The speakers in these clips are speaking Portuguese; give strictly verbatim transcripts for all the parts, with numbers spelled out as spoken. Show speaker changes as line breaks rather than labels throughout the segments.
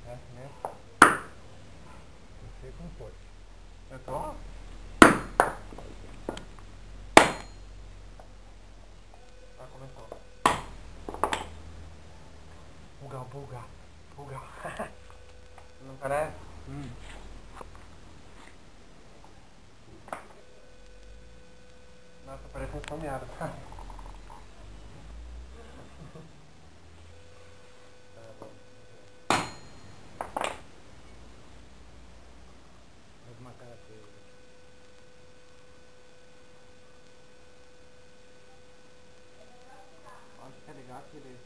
né? Não sei como foi. Eu tô... Ah, começou. Bugal, bugal, bugal. Não parece? Hum. Nossa, parece um sonhado, tá? Faz uma cara feia. Olha que legal que ele...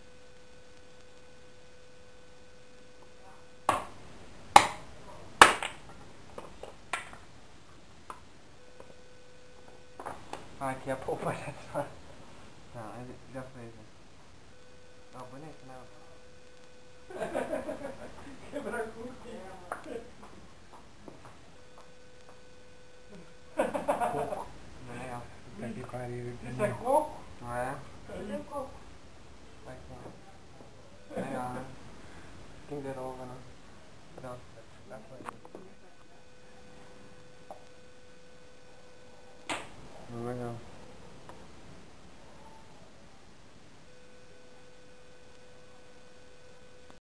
Ah, aqui a polpa já tá... Não, ele já fez, né? Ó, bonito, né? Quebrar com o quê? Coco. Não é, ó. Tá que pariu. Isso é coco?